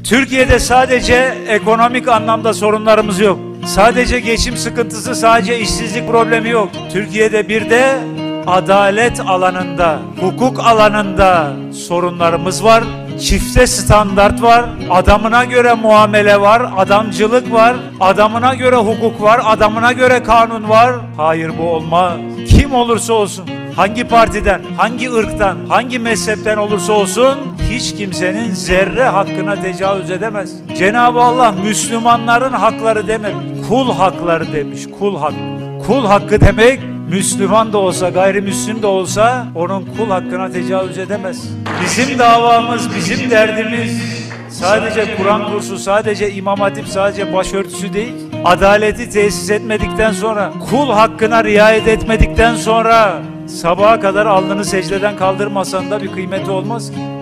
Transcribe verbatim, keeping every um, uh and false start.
Türkiye'de sadece ekonomik anlamda sorunlarımız yok. Sadece geçim sıkıntısı, sadece işsizlik problemi yok. Türkiye'de bir de adalet alanında, hukuk alanında sorunlarımız var. Çifte standart var, adamına göre muamele var, adamcılık var, adamına göre hukuk var, adamına göre kanun var. Hayır, bu olmaz. Kim olursa olsun, hangi partiden, hangi ırktan, hangi mezhepten olursa olsun hiç kimsenin zerre hakkına tecavüz edemez. Cenab-ı Allah Müslümanların hakları dememiş, kul hakları demiş, kul hakkı. Kul hakkı demek, Müslüman da olsa, gayrimüslim de olsa onun kul hakkına tecavüz edemez. Bizim davamız, bizim derdimiz sadece Kur'an kursu, sadece İmam Hatip, sadece başörtüsü değil. Adaleti tesis etmedikten sonra, kul hakkına riayet etmedikten sonra sabaha kadar alnını secdeden kaldırmasan da bir kıymeti olmaz.